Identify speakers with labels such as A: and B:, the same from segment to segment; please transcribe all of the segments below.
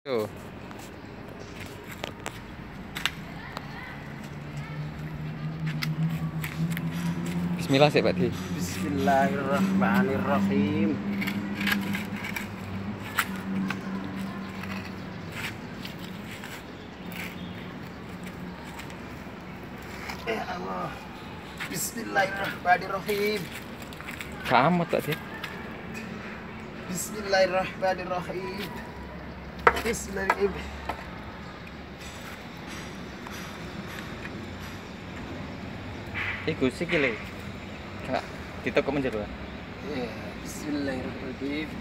A: Tuh. Bismillah sih Pak Di.
B: Bismillahirrahmanirrahim. Ya Allah. Bismillahirrahmanirrahim.
A: Kamu Pak Di.
B: Bismillahirrahmanirrahim. Bismillahirrahmanirrahim.
A: Iku sih gile. Kak, ditokok menjero.
B: Ya, Bismillahirrahmanirrahim.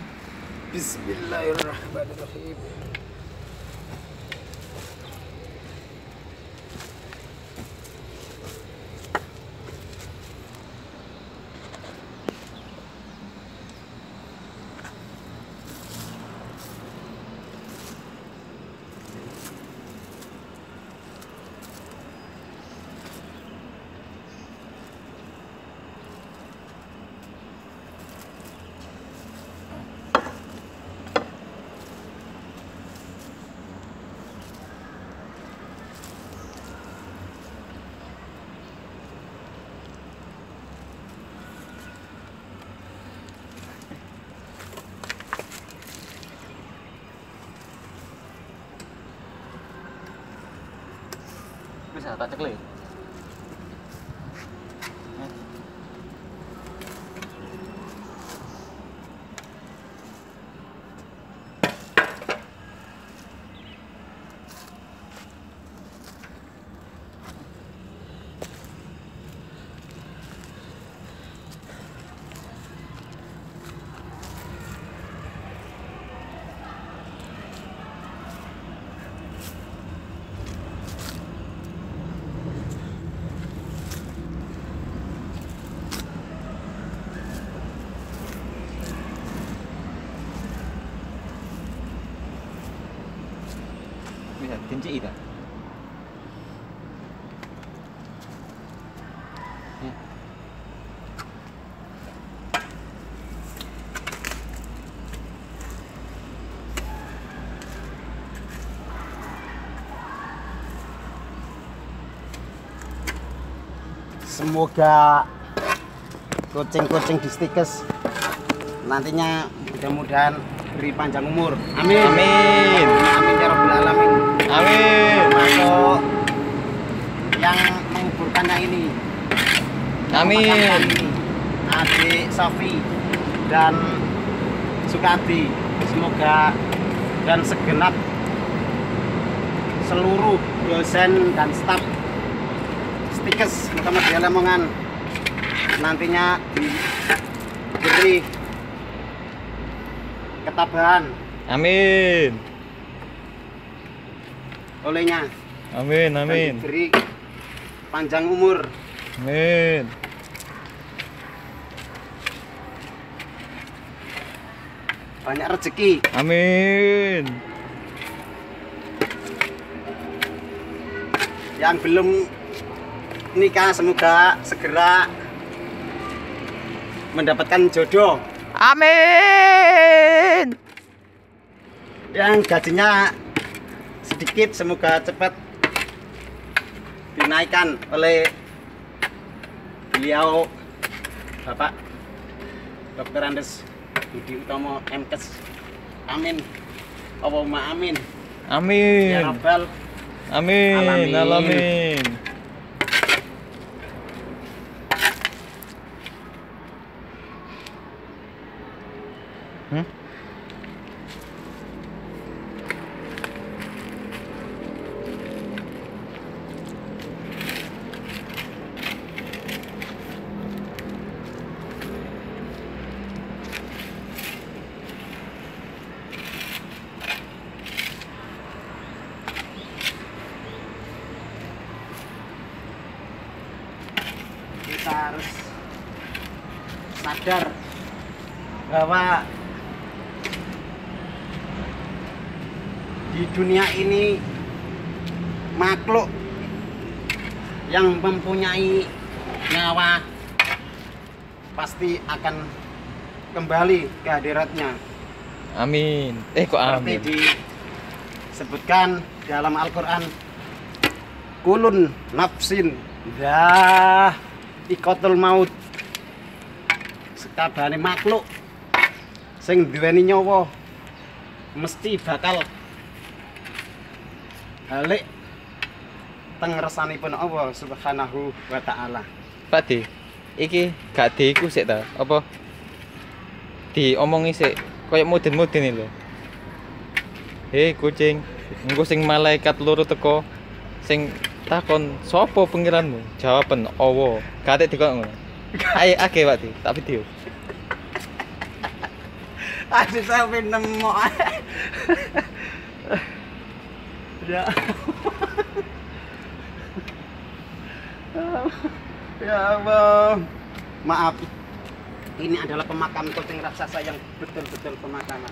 B: Bismillahirrahmanirrahim.
A: Bisa tak cekle. Bisa tinci itu.
B: Semoga kucing-kucing di Stikes nantinya mudah-mudahan beri panjang umur. Amin.
A: Amin.
B: Amin ya rabbal alamin.
A: Amin.
B: Masuk yang menguburkannya ini.
A: Amin.
B: Adik Sofi dan Sukadi, semoga dan segenap seluruh dosen dan staf Stikes Muhammadiyah Lamongan nantinya diberi ketabahan
A: Amin.
B: olehnya.
A: Amin.
B: Dan
A: Amin.
B: diberi panjang umur.
A: Amin.
B: Banyak rezeki.
A: Amin.
B: Yang belum nikah semoga segera mendapatkan jodoh.
A: Amin.
B: Yang gajinya sedikit semoga cepat dinaikkan oleh beliau Bapak Dr. Andes Budi Utomo MKes. Amin. Allahumma amin.
A: Amin.
B: Ya Rabbal
A: Amin.
B: Alamin.
A: Alamin.
B: Kita harus sadar bahwa di dunia ini makhluk yang mempunyai nyawa pasti akan kembali ke hadiratnya.
A: Amin. Kok
B: Seperti
A: amin?
B: di sebutkan dalam Al-Quran, kulun nafsin dah ikotul maut, sekabehane makhluk sing duweni nyawa mesti bakal balik teng ngersanipun Allah Subhanahu wa taala.
A: Pak Di, iki gak diiku sik ta? Apa? Diomongi sik koyo mudin-mudin lho. Hei kucing, engko sing malaikat loro teko sing takon sapa pengiranmu? Jawaban Allah. Gak dikon ngono. Ayo ake Pak Di, tak video.
B: Aduh sampai nemu. Ya. Ya Allah. Maaf. Ini adalah pemakaman kucing raksasa yang betul-betul pemakaman.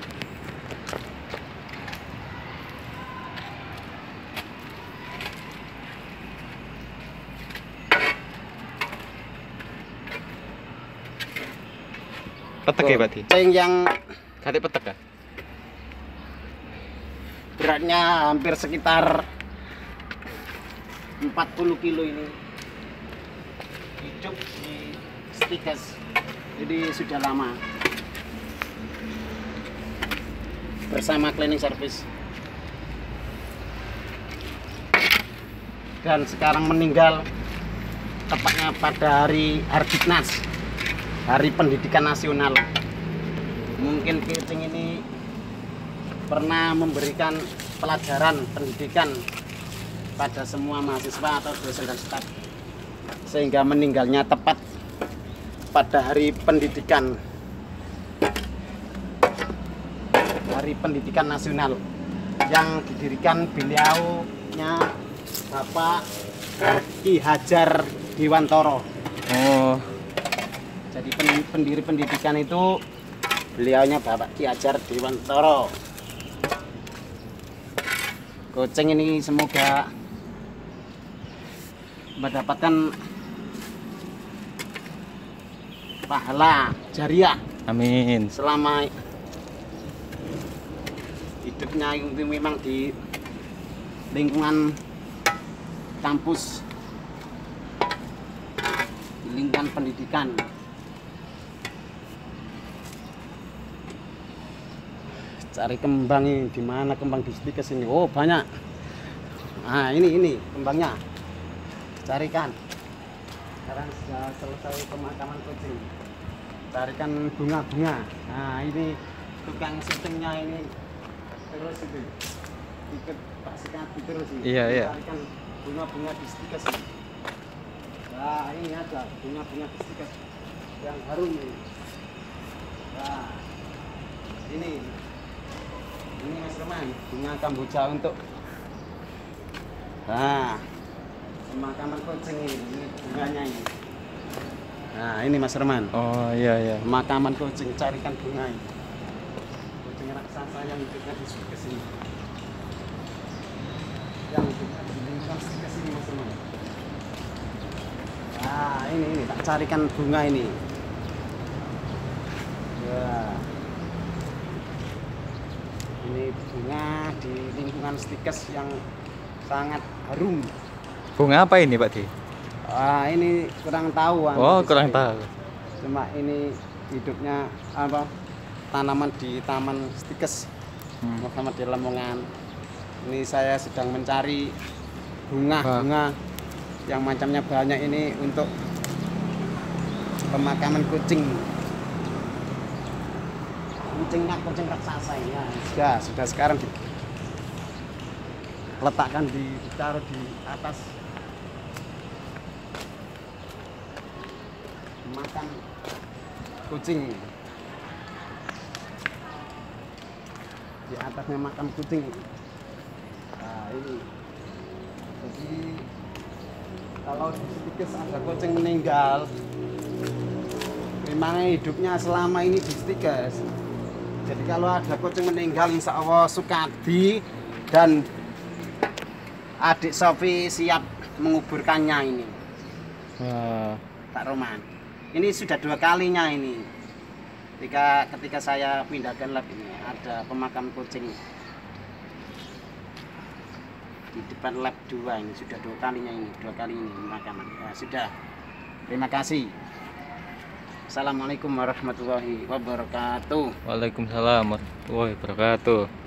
A: Petek ya Pak Di?
B: Kucing yang
A: Gak petek ya?
B: beratnya hampir sekitar 40 kilo ini hidup di Stikes, jadi sudah lama bersama cleaning service dan sekarang meninggal tepatnya pada hari Hardiknas, Hari Pendidikan Nasional. Mungkin kucing ini pernah memberikan pelajaran pendidikan pada semua mahasiswa atau dosen dan staf, sehingga meninggalnya tepat pada Hari Pendidikan Nasional yang didirikan beliaunya Bapak Ki Hajar Dewantara.
A: Oh,
B: Jadi pendiri pendidikan itu beliaunya Bapak Ki Hajar Dewantara. Kucing ini semoga mendapatkan pahala jariah
A: amin.
B: selama hidupnya itu memang di lingkungan kampus, di lingkungan pendidikan. Cari kembang ini, di mana kembang di Stikes ini? Oh banyak. Nah ini kembangnya. Carikan. Sekarang sudah selesai pemakaman kucing. Carikan bunga-bunga. Nah ini tukang syutingnya ini terus itu ikut Pak Sekati terus ini.
A: Iya.
B: Carikan bunga-bunga di Stikes ini. Nah ini ada bunga-bunga di Stikes yang harum ini. Nah ini Mas Reman, bunga kamboja untuk pemakaman kucing ini bunganya ini. Nah ini Mas Reman,
A: Oh iya.
B: pemakaman kucing, carikan bunga ini. Kucing raksasa yang hidupnya di Stikes ini, yang hidupnya di lingkungan Stikes ini Mas Reman. Nah ini tak carikan bunga ini. Ya. Ini bunga di lingkungan Stikes yang sangat harum.
A: Bunga apa ini Pak Di?
B: Ini kurang tahu.
A: Oh kurang tahu.
B: Cuma ini hidupnya apa? Tanaman di Taman Stikes, Muhammad di Lamongan. Ini saya sedang mencari bunga-bunga yang macamnya banyak ini untuk pemakaman kucing. Kucing raksasa ini ya, sudah sekarang diletakkan ditaruh di atas makam kucing, di atasnya makam kucing. Nah ini jadi kalau di Stikes ada kucing meninggal, memang hidupnya selama ini di Stikes. Jadi kalau ada kucing meninggal, insya Allah Sukadi dan adik Sofi siap menguburkannya ini.
A: Wah.
B: Pak Roman, ini sudah 2 kalinya ini. Ketika saya pindahkan lab ini ada pemakam kucing. di depan lab 2 ini sudah 2 kali ini pemakaman. Ya, sudah. Terima kasih. Assalamualaikum warahmatullahi wabarakatuh.
A: Waalaikumsalam warahmatullahi wabarakatuh.